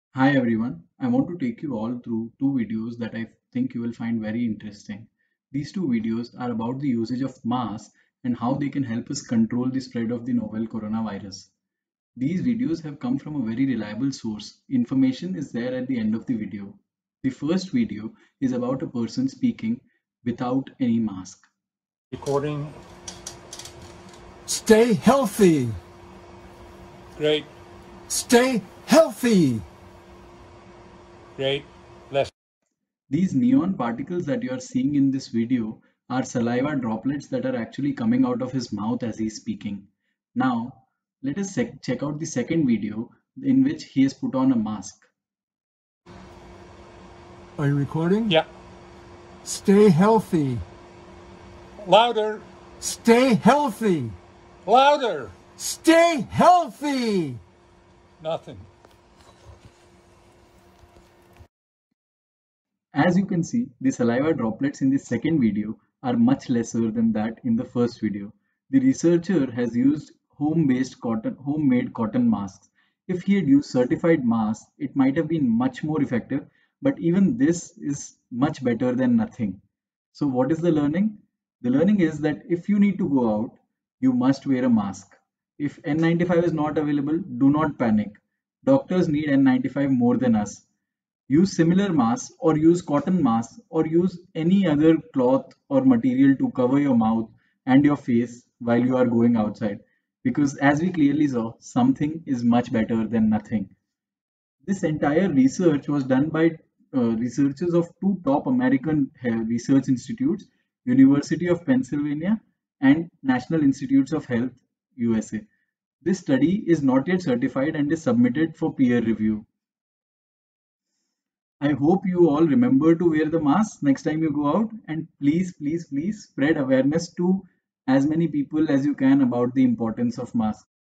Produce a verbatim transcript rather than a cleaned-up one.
Hi everyone, I want to take you all through two videos that I think you will find very interesting. These two videos are about the usage of masks and how they can help us control the spread of the novel coronavirus. These videos have come from a very reliable source. Information is there at the end of the video. The first video is about a person speaking without any mask. Recording. Stay healthy. Great. Stay healthy. Great. Less. These neon particles that you are seeing in this video are saliva droplets that are actually coming out of his mouth as he's speaking. Now, let us check out the second video in which he has put on a mask. Are you recording? Yeah. Stay healthy. Louder. Stay healthy. Louder. Stay healthy. Nothing. As you can see, the saliva droplets in the second video are much lesser than that in the first video. The researcher has used home-based cotton, homemade cotton masks. If he had used certified masks, it might have been much more effective, but even this is much better than nothing. So what is the learning? The learning is that if you need to go out, you must wear a mask. If N ninety-five is not available, do not panic. Doctors need N ninety-five more than us. Use similar masks or use cotton masks or use any other cloth or material to cover your mouth and your face while you are going outside. Because as we clearly saw, something is much better than nothing. This entire research was done by uh, researchers of two top American uh, research institutes, University of Pennsylvania and National Institutes of Health, U S A. This study is not yet certified and is submitted for peer review. I hope you all remember to wear the mask next time you go out, and please, please, please spread awareness to as many people as you can about the importance of masks.